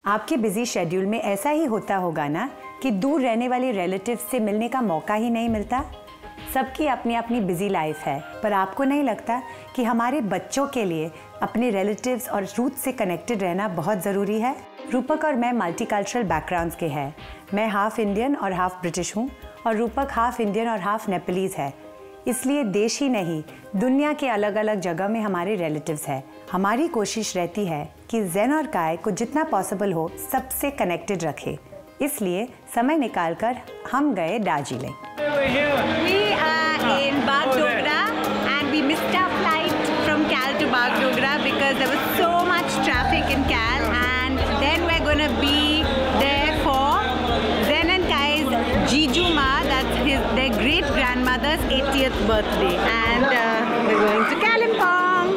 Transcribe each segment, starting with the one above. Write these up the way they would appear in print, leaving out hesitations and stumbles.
आपके busy schedule में ऐसा ही होता होगा ना कि दूर रहने वाले रिलेटिव्स से मिलने का मौका ही नहीं मिलता। सबकी अपनी अपनी बिजी लाइफ है, पर आपको नहीं लगता कि हमारे बच्चों के लिए अपने रिलेटिव्स और रूट से कनेक्टेड रहना बहुत ज़रूरी है? रूपक और मैं मल्टीकल्चरल बैकग्राउंड्स के हैं। मैं हाफ इंडियन और हाफ ब्रिटिश हूँ और रूपक हाफ इंडियन और हाफ नेपालीज है। इसलिए देश ही नहीं, दुनिया के अलग अलग जगह में हमारे रिलेटिव्स हैं। हमारी कोशिश रहती है कि ज़ेन और काय को जितना पॉसिबल हो सबसे कनेक्टेड रखे। इसलिए समय निकालकर हम गए Darjeeling. We are in Bagdogra and we missed our flight from Cal to Bagdogra because there was so much traffic in Cal, and then we're going to be there for Zen and Kai's Jiju Ma, that's their great grandmother's 80th birthday, and we're going to Kalimpong.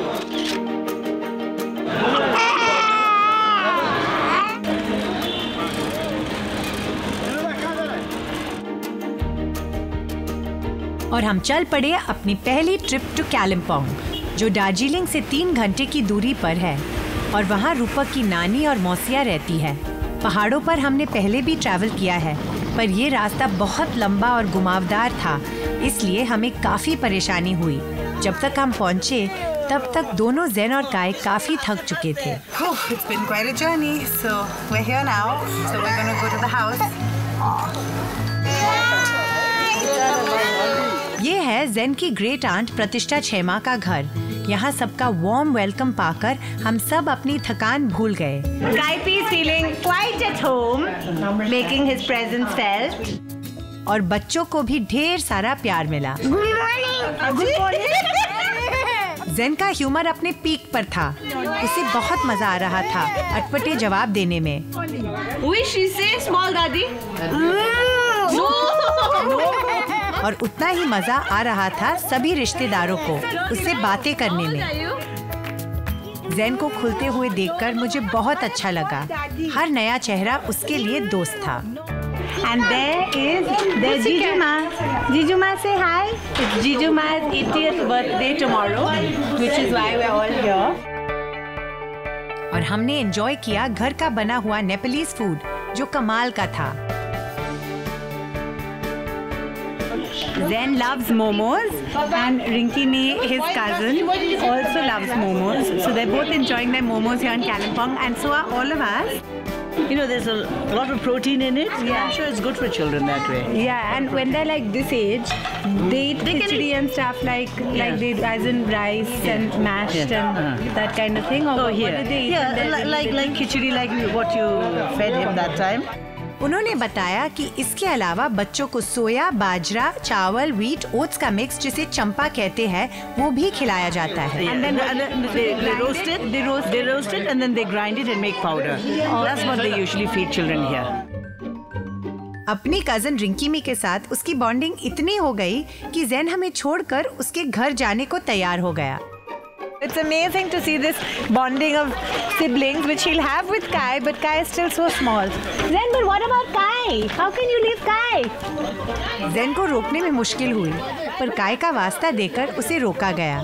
और हम चल पड़े अपनी पहली trip to Kalimpong, जो दार्जिलिंग से 3 घंटे की दूरी पर है। और वहाँ रूपक की नानी और मौसिया रहती है। पहाड़ों पर हमने पहले भी ट्रैवल किया है, पर ये रास्ता बहुत लंबा और घुमावदार था, इसलिए हमें काफ़ी परेशानी हुई। जब तक हम पहुँचे तब तक दोनों ज़ेन और काय काफ़ी थक चुके थे। It's been quite a journey, so we're here now, so we're going to go to the house. ये है ज़ेन की ग्रेट आंट प्रतिष्ठा छेमा का घर। यहाँ सबका वार्म वेलकम पाकर हम सब अपनी थकान भूल गए। Kaipi is feeling quite at home, making his presence felt. और बच्चों को भी ढेर सारा प्यार मिला। Good morning. ज़ेन का ह्यूमर अपने पीक पर था। उसे बहुत मजा आ रहा था अटपटे जवाब देने में। Wish you say small daddy. और उतना ही मजा आ रहा था सभी रिश्तेदारों को उससे बातें करने में। ज़ेन को खुलते हुए देखकर मुझे बहुत अच्छा लगा। हर नया चेहरा उसके लिए दोस्त था। And there is the Jiju Ma. Jiju Ma, say hi. It's Jiju Ma's 80th birthday tomorrow, which is why we're all here. और हमने एंजॉय किया घर का बना हुआ नेपालीज फूड, जो कमाल का था। Zen loves momos, and Rinki Ne, his cousin, also loves momos. So they're both enjoying their momos here in Kalimpong, and so are all of us. You know, there's a lot of protein in it. Yeah. I'm sure it's good for children that way. Yeah, and when they're like this age, they eat khichdi and stuff like they do, as in rice and mashed and that kind of thing. Or Oh, here. what do they eat? Yeah, like khichdi, like what you fed him that time. उन्होंने बताया कि इसके अलावा बच्चों को सोया, बाजरा, चावल, wheat, oats का mix, जिसे चंपा कहते हैं, वो भी खिलाया जाता है। And then they roast it, and then they grind it and make powder. That's what they usually feed children here. अपनी कजन रिंकीमी के साथ उसकी बॉन्डिंग इतनी हो गई कि ज़ेन हमें छोड़कर उसके घर जाने को तैयार हो गया। It's amazing to see this bonding of siblings, which he'll have with Kai, but Kai is still so small. Zen, but what about Kai? How can you leave Kai? Zen को रोकने में मुश्किल हुई, पर काय का वास्ता देकर उसे रोका गया।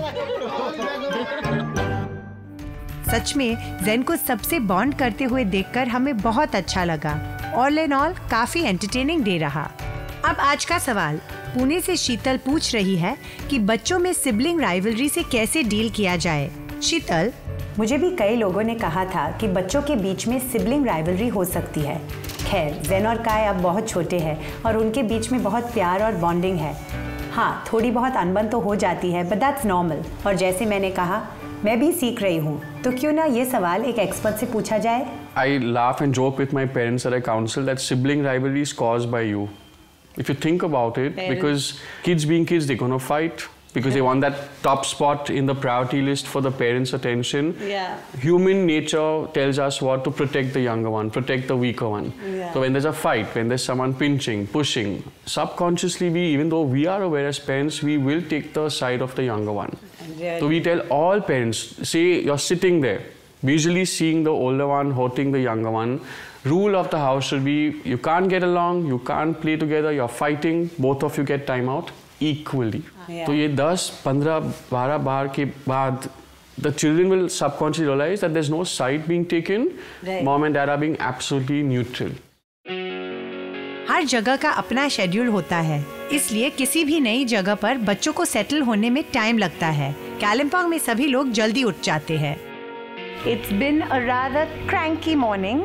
सच में ज़ेन को सबसे बॉन्ड करते हुए देखकर हमें बहुत अच्छा लगा। ऑल इन ऑल काफी एंटरटेनिंग डे रहा। अब आज का सवाल। पुणे से शीतल पूछ रही है कि बच्चों में सिबलिंग राइवलरी से कैसे डील किया जाए। शीतल, मुझे भी कई लोगों ने कहा था कि बच्चों के बीच में सिबलिंग राइवलरी हो सकती है। खैर, ज़ेन और काय अब बहुत छोटे हैं और उनके बीच में बहुत प्यार और बॉन्डिंग है। हाँ, थोड़ी बहुत अनबन तो हो जाती है, बट दैट्स नॉर्मल। और जैसे मैंने कहा, मैं भी सीख रही हूँ, तो क्यों ना ये सवाल एक एक्सपर्ट से पूछा जाए। I laugh and joke with my parents that I counsel that sibling rivalry is caused by you. If you think about it, because kids being kids, they're going to fight because they want that top spot in the priority list for the parents' attention. Yeah. Human nature tells us what to protect the younger one, protect the weaker one. Yeah. So when there's a fight, when there's someone pinching, pushing, subconsciously even though we are aware as parents, we will take the side of the younger one. Yeah. So we tell all parents, say you're sitting there, visually seeing the older one hurting the younger one. Rule of the house should be, you can't get along, you can't play together, you're fighting, both of you get time out equally. तो ये 10, 15, 12 बार के बाद the children will subconsciously realize that there's no side being taken. Right. Mom and dad are being absolutely neutral. हर जगह का अपना schedule होता है, इसलिए किसी भी नई जगह पर बच्चों को सेटल होने में टाइम लगता है। कालिम्पोंग में सभी लोग जल्दी उठ जाते हैं। It's been a rather cranky morning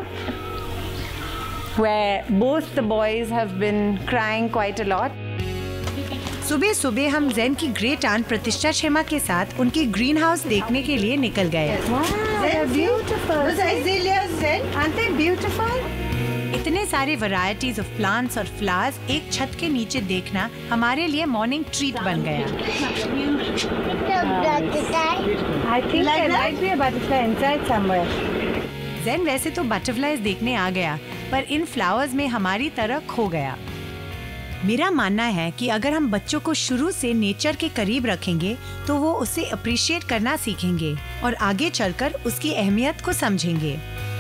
where both the boys have been crying quite a lot. सुबह सुबह हम ज़ेन की ग्रेट आंट प्रतिष्ठा शर्मा के साथ उनकी ग्रीन हाउस देखने के लिए निकल गए। इतने सारे वैरायटीज ऑफ प्लांट्स और फ्लावर्स एक छत के नीचे देखना हमारे लिए मॉर्निंग ट्रीट बन गया। ज़ेन वैसे तो बटरफ्लाईज देखने आ गया, पर इन फ्लावर्स में हमारी तरह खो गया। मेरा मानना है कि अगर हम बच्चों को शुरू से नेचर के करीब रखेंगे तो वो उसे अप्रिशिएट करना सीखेंगे और आगे चलकर उसकी अहमियत को समझेंगे।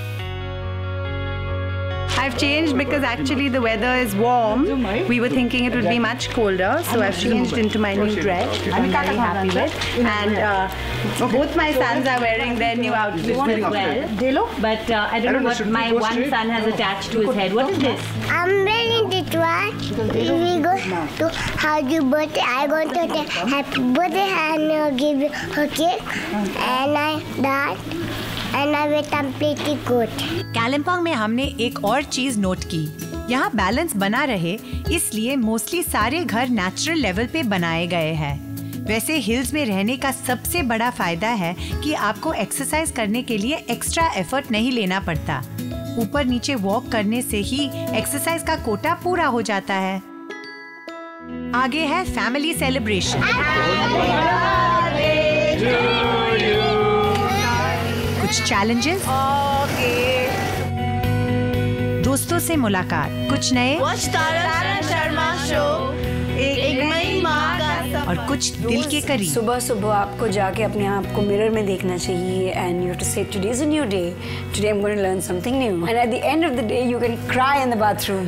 I've changed because actually the weather is warm. We were thinking it would be much colder, so I've changed into my new dress, which I'm very happy with. And both my sons are wearing their new outfits as well. But I don't know what my one son has attached to his head. What is this? I'm wearing this one. We go to have your birthday. I go to the happy birthday and give you a cake. And I that. And I will completely good. Kalimpong में हमने एक और चीज note की, यहाँ balance बना रहे इसलिए मोस्टली सारे घर नेचुरल लेवल पे बनाए गए हैं। वैसे हिल्स में रहने का सबसे बड़ा फायदा है कि आपको एक्सरसाइज करने के लिए एक्स्ट्रा एफर्ट नहीं लेना पड़ता। ऊपर नीचे वॉक करने से ही एक्सरसाइज का कोटा पूरा हो जाता है। आगे है फैमिली सेलिब्रेशन। कुछ चैलेंजेस, दोस्तों से मुलाकात, कुछ नए और कुछ दिल के करीब। सुबह सुबह आपको जाके अपने आप को मिरर में देखना चाहिए and you have to say today is a new day, today I am going to learn something new and at the end of the day you can cry in the bathroom.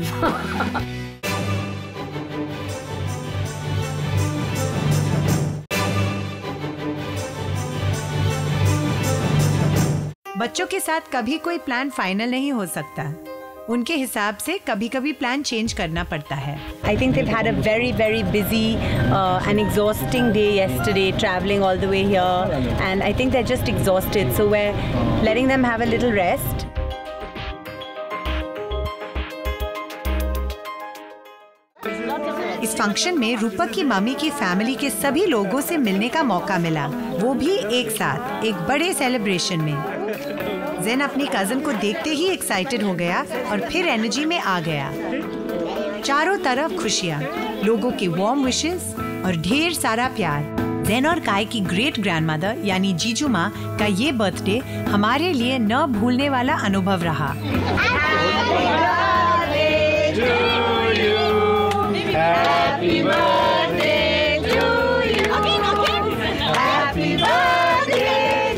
बच्चों के साथ कभी कोई plan final नहीं हो सकता, उनके हिसाब से कभी-कभी प्लान चेंज करना पड़ता है। I think they've had a very, very busy and exhausting day yesterday, traveling all the way here, and I think they're just exhausted. So we're letting them have a little rest. इस function में रूपक की mummy की family के सभी लोगों से मिलने का मौका मिला, वो भी एक साथ एक बड़े सेलिब्रेशन में। ज़ेन अपनी कजन को देखते ही एक्साइटेड हो गया और फिर एनर्जी में आ गया। चारों तरफ खुशियाँ, लोगों के वार्म विशेस और ढेर सारा प्यार। ज़ेन और काई की ग्रेट ग्रैंडमदर यानी जीजू माँ का ये बर्थडे हमारे लिए न भूलने वाला अनुभव रहा। Happy birthday to you. Happy birthday,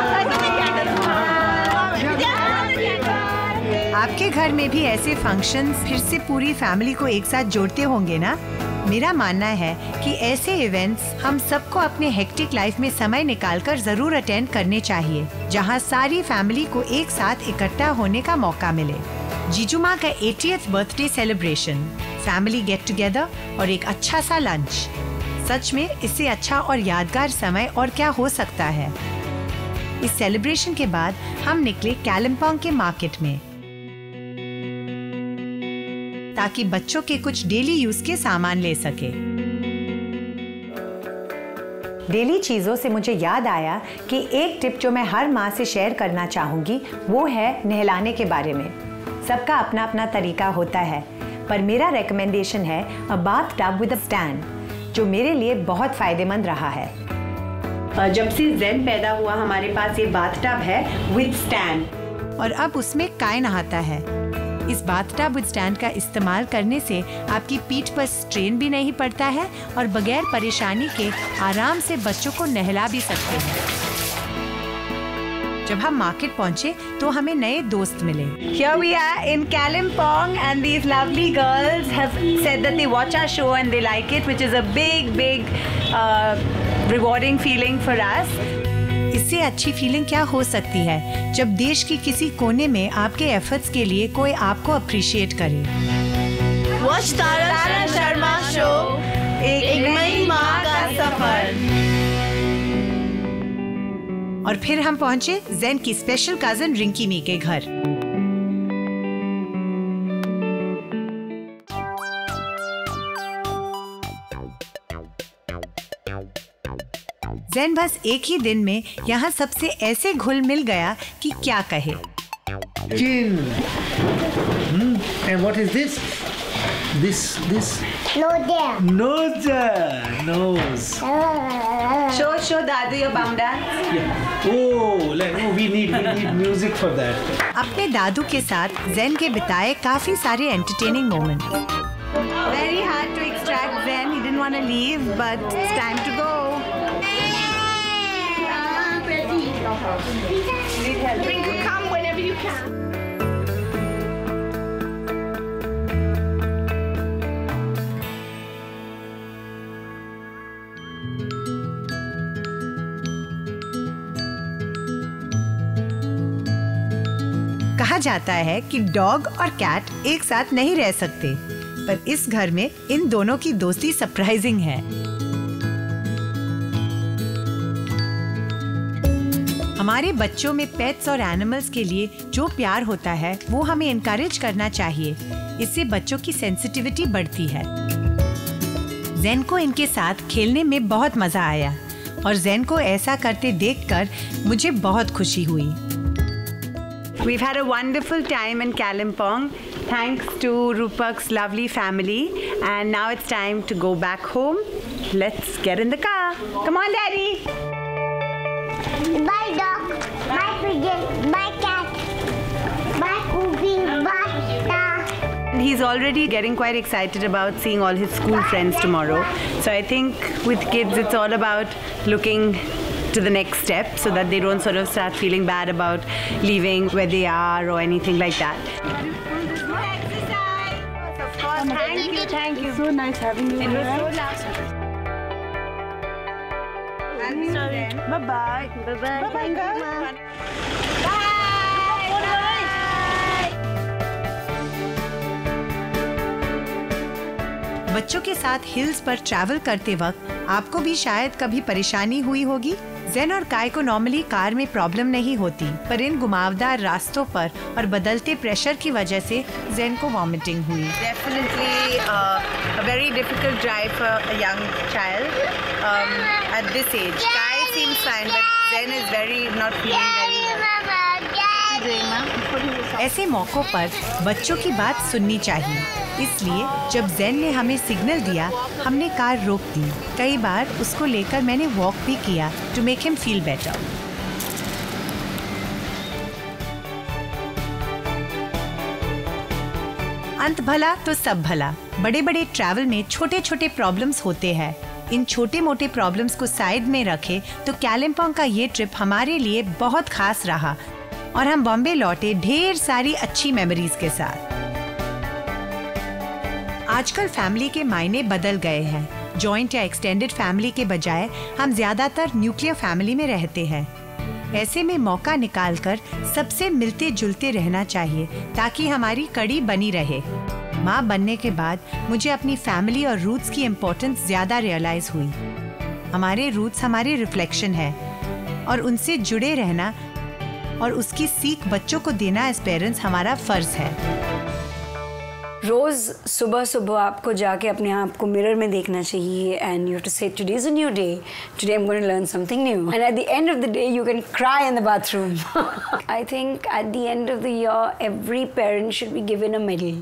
आपके घर में भी ऐसे फंक्शंस फिर से पूरी फैमिली को एक साथ जोड़ते होंगे ना? मेरा मानना है कि ऐसे इवेंट्स हम सबको अपने हेक्टिक लाइफ में समय निकालकर जरूर अटेंड करने चाहिए, जहां सारी फैमिली को एक साथ इकट्ठा होने का मौका मिले। जीजू माँ का 80th birthday celebration, family get together और एक अच्छा सा लंच, सच में इससे अच्छा और यादगार समय और क्या हो सकता है। इस सेलिब्रेशन के बाद हम निकले कालिम्पोंग के मार्केट में ताकि बच्चों के कुछ डेली यूज के सामान ले सके। डेली चीज़ों से मुझे याद आया कि एक टिप जो मैं हर माँ से शेयर करना चाहूँगी वो है नहलाने के बारे में। सबका अपना अपना तरीका होता है, पर मेरा रिकमेंडेशन है a bath tub with a stand, जो मेरे लिए बहुत फ़ायदेमंद रहा है। जब से ज़ेन पैदा हुआ हमारे पास ये बाथ टब है विद स्टैंड, और अब उसमें काय नहाता है। इस बाथ टब विद स्टैंड का इस्तेमाल करने से आपकी पीठ पर स्ट्रेन भी नहीं पड़ता है और बगैर परेशानी के आराम से बच्चों को नहला भी सकते हैं। जब हम मार्केट पहुंचे तो हमें नए दोस्त मिले। Here we are in Kalimpong and these lovely girls have said that they watch our show and they like it, which is a big rewarding feeling for us. इस इससे अच्छी फीलिंग क्या हो सकती है जब देश की किसी कोने में आपके एफर्ट्स के लिए कोई आपको अप्रिशिएट करे। वॉच तारा शर्मा शो, एक नई माँ का सफर। और फिर हम पहुंचे ज़ेन की स्पेशल कजन रिंकी मी के घर। ज़ेन बस एक ही दिन में यहाँ सबसे ऐसे घुल मिल गया कि क्या कहे। Gin. And what is this? This. Nose. Show Dadu your bum dance. Yeah. Oh, we need music for that. अपने दादू के साथ ज़ेन के बिताए काफी सारे entertaining moments. Very hard to extract Zen. He didn't want to leave, but it's time to go. Rinku, come whenever you can. कहा जाता है कि डॉग और कैट एक साथ नहीं रह सकते, पर इस घर में इन दोनों की दोस्ती सरप्राइजिंग है। हमारे बच्चों में पेट्स और एनिमल्स के लिए जो प्यार होता है वो हमें इनकरेज करना चाहिए। इससे बच्चों की सेंसिटिविटी बढ़ती है। ज़ेन को इनके साथ खेलने में बहुत मजा आया और ज़ेन को ऐसा करते देखकर मुझे बहुत खुशी हुई। We've had a wonderful time in Kalimpong, thanks to Rupak's lovely family, and now it's time to go back home. Let's get in the car. Come on, Daddy. Bye dog, bye pigeon, bye cat, bye Ubi, bye ta. He's already getting quite excited about seeing all his school friends tomorrow. So I think with kids it's all about looking to the next step so that they don't sort of start feeling bad about leaving where they are or anything like that. Of course, thank you. So nice having you. It was so lovely. Bye-bye. Bye-bye. बच्चों के साथ hills पर travel करते वक्त आपको भी शायद कभी परेशानी हुई होगी। ज़ेन और काय को नॉर्मली कार में प्रॉब्लम नहीं होती, पर इन घुमावदार रास्तों पर और बदलते प्रेशर की वजह से ज़ेन को वॉमिटिंग हुई। Definitely a very difficult drive for a young child at this age. Kai seems fine, but Zen is very not feeling very well. ऐसे मौकों पर बच्चों की बात सुननी चाहिए, इसलिए जब ज़ेन ने हमें सिग्नल दिया हमने कार रोक दी। कई बार उसको लेकर मैंने वॉक भी किया to make him feel better. अंत भला तो सब भला। बड़े बड़े ट्रैवल में छोटे छोटे प्रॉब्लम्स होते हैं। इन छोटे मोटे प्रॉब्लम्स को साइड में रखें तो कालिम्पोंग का ये ट्रिप हमारे लिए बहुत खास रहा और हम बॉम्बे लौटे ढेर सारी अच्छी मेमोरीज के साथ। आजकल फैमिली के मायने बदल गए हैं। जॉइंट या एक्सटेंडेड फैमिली के बजाय हम ज्यादातर न्यूक्लियर फैमिली में रहते हैं। ऐसे में मौका निकालकर सबसे मिलते जुलते रहना चाहिए ताकि हमारी कड़ी बनी रहे। माँ बनने के बाद मुझे अपनी फैमिली और रूट्स की इम्पोर्टेंस ज्यादा रियलाइज हुई। हमारे रूट्स हमारे रिफ्लेक्शन है और उनसे जुड़े रहना और उसकी सीख बच्चों को देना एज पेरेंट्स हमारा फर्ज है। रोज सुबह सुबह आपको जाके अपने आप को मिरर में देखना चाहिए and you have to say today is a new day. Today I'm going to learn something new. And at the end of the day you can cry in the bathroom. I think at the end of the year every parent should be given a medal.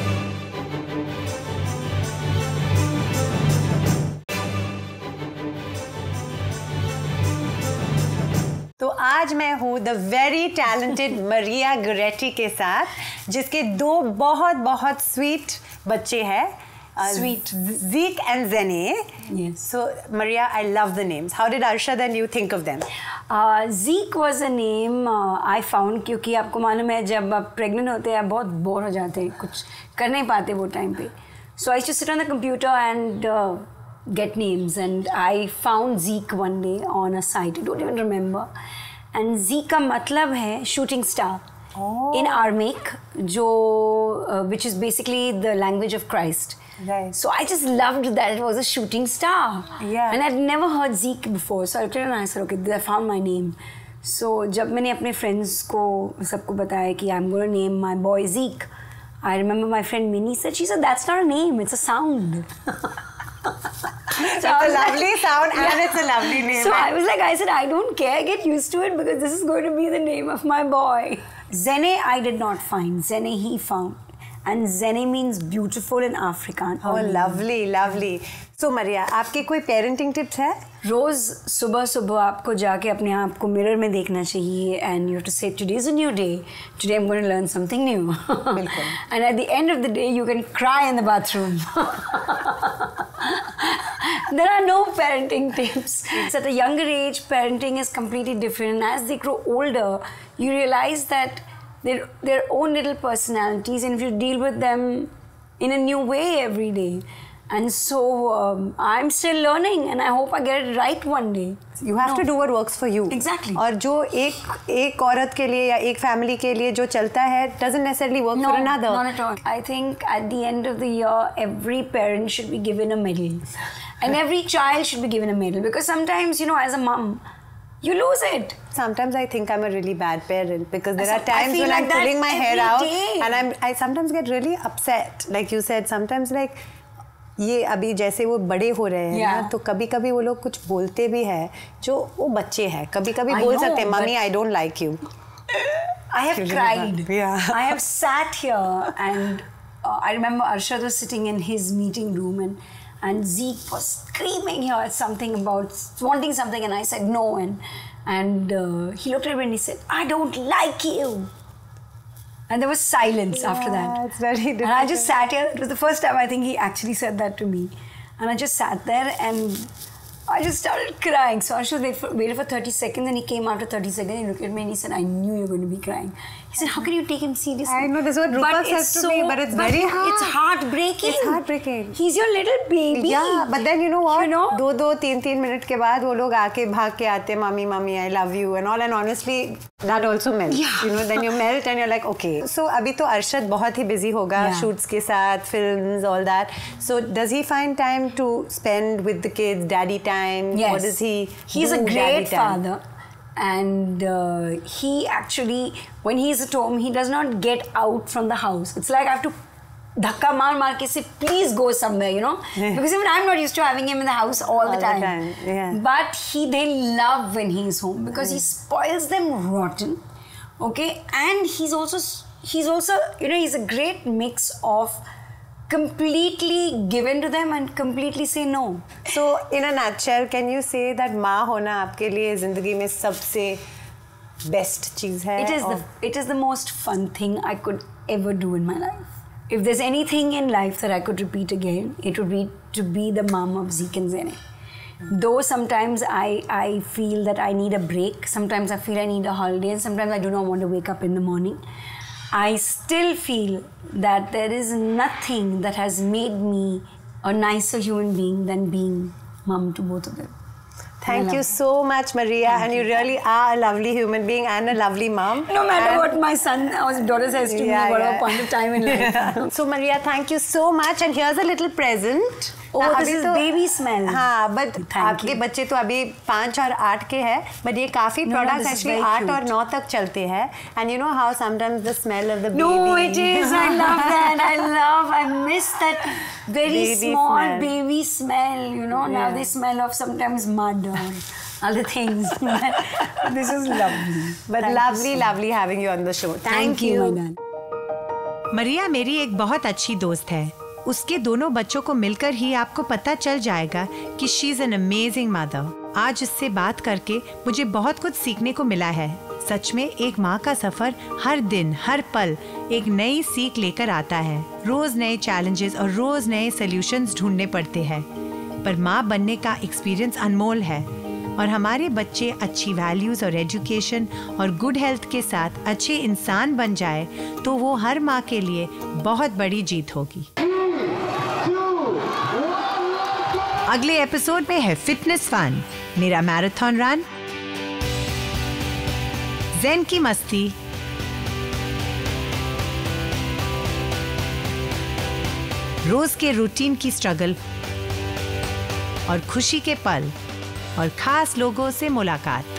तो आज मैं हूँ the very talented Maria Guretti के साथ, जिसके दो बहुत बहुत स्वीट बच्चे हैं, Sweet. Zeke and Zene. Yes. So Maria, I love the names. How did Arshad and you think of them? Zeke was a name I found क्योंकि आपको मालूम है जब आप प्रेग्नेंट होते हैं आप बहुत बोर हो जाते हैं, कुछ कर नहीं पाते वो टाइम पे. So I used to sit on the computer and get names, and I found Zeke one day on a site. I don't even remember. And Zeke का मतलब है shooting star in Aramaic, which is basically the language of Christ. Right. So I just loved that it was a shooting star. Yeah. And I'd never heard Zeke before. So I looked at it and I said, okay, I found my name. So जब मैंने अपने friends को सबको बताया कि I'm going to name my boy Zeke, I remember my friend Minnie said, that's not a name, it's a sound. It's a lovely sound and it's a lovely name. So I said, I don't care, get used to it because this is going to be the name of my boy. Zene I did not find, Zene he found. And Zene means beautiful in Afrikaans. Oh, lovely, lovely. So Maria, आपके कोई parenting tips है? रोज सुबह सुबह आपको जाके अपने आप को मिरर में देखना चाहिए, and you have to say today is a new day. Today I'm going to learn something new. And at the end of the day you can cry in the bathroom. There are no parenting tips. It's at a younger age, parenting is completely different. And as they grow older, you realize that their own little personalities, and if you deal with them in a new way every day. And so I'm still learning, and I hope I get it right one day. You have to do what works for you. Exactly. और जो एक औरत के लिए या एक family के लिए जो चलता है doesn't necessarily work for another. Not at all. I think at the end of the year, every parent should be given a medal, and every child should be given a medal, because sometimes, as a mom, you lose it. Sometimes I think I'm a really bad parent because there are times when I'm pulling my hair out and I sometimes get really upset. Like you said, sometimes like ये अभी जैसे वो बड़े हो रहे हैं ना, तो कभी-कभी वो लोग कुछ बोलते भी हैं जो वो बच्चे हैं, कभी-कभी बोल सकते हैं mummy I don't like you. I have cried. Yeah. I have sat here and I remember Arshad was sitting in his meeting room and Zeke was screaming here at something about wanting something, and I said no, and he looked at me and he said, I don't like you. And there was silence after that. It's very difficult. And I just sat here. It was the first time I think he actually said that to me. And I just sat there and I just started crying. So Arshad waited for 30 seconds and he came after 30 seconds. He looked at me and he said, I knew you were going to be crying. He said, how can you take him seriously? I know, this is what Rupak says to me, but it's very hard. It's heartbreaking. It's heartbreaking. He's your little baby. Yeah, but then you know what? 2-3 minute के बाद वो लोग आके भाग के आते हैं, mummy, I love you and all, and honestly, that also melts. Yeah. Then you melt and you're like, okay. So अभी तो Arshad बहुत ही busy होगा, shoots के साथ, films, all that. So does he find time to spend with the kids, daddy time? Yes. What does he He's do, a great father. And he actually, when he's at home, he does not get out from the house. It's like I have to dhakka maar ke say, please go somewhere, Because even I'm not used to having him in the house all the time. Yeah. But they love when he's home because he spoils them rotten. Okay? And he's also, he's a great mix of completely given to them and completely say no. So in a nutshell, can you say that माँ होना आपके लिए ज़िंदगी में सबसे best चीज़ है? It is the most fun thing I could ever do in my life. If there's anything in life that I could repeat again, it would be to be the mom of Zeke and Zene. Though sometimes I feel that I need a break, sometimes I feel I need a holiday, and sometimes I do not want to wake up in the morning. I still feel that there is nothing that has made me a nicer human being than being mom to both of them. Thank you so much, Maria, and you really are a lovely human being and a lovely mom. No matter what my son or daughter says to me, whatever point of time in life. So Maria, thank you so much, and here's a little present. Oh, this is baby smell. हाँ, but आपके बच्चे तो अभी 5 और 8 के हैं, but ये काफी products actually 8 और 9 तक चलते हैं, and you know how sometimes the smell of the baby. No, it is. I love that. I miss that very baby small smell. Baby smell. Now they smell of sometimes mud or other things. This is lovely. But lovely having you on the show. Thank you. मरिया मेरी एक बहुत अच्छी दोस्त है. उसके दोनों बच्चों को मिलकर ही आपको पता चल जाएगा कि she is an amazing mother. आज उससे बात करके मुझे बहुत कुछ सीखने को मिला है. सच में एक माँ का सफर हर दिन हर पल एक नई सीख लेकर आता है. रोज नए चैलेंजेस और रोज नए सॉल्यूशंस ढूंढने पड़ते हैं, पर माँ बनने का एक्सपीरियंस अनमोल है. और हमारे बच्चे अच्छी वैल्यूज और एजुकेशन और गुड हेल्थ के साथ अच्छे इंसान बन जाए तो वो हर माँ के लिए बहुत बड़ी जीत होगी. अगले एपिसोड में है फिटनेस फन, मेरा मैराथन रन, ज़ेन की मस्ती, रोज के रूटीन की स्ट्रगल और खुशी के पल और खास लोगों से मुलाकात।